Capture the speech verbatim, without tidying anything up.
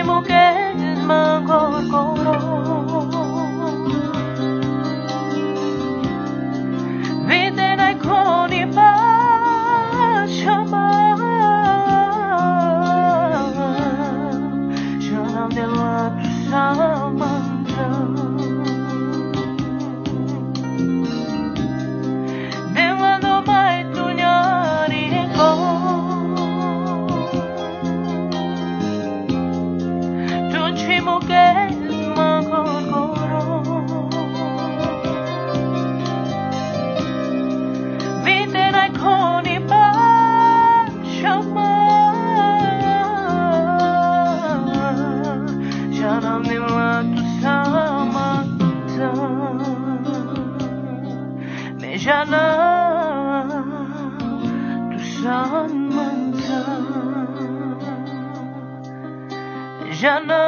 L'ultimo che m'accorgerò, vedrai con i baci Jangan dela tu samanta Demando mai tu nyari ko Tu chimo ke magorgoro Vedrai con i baci Jangan dela tu samanta Me jangan tu samanta Jangan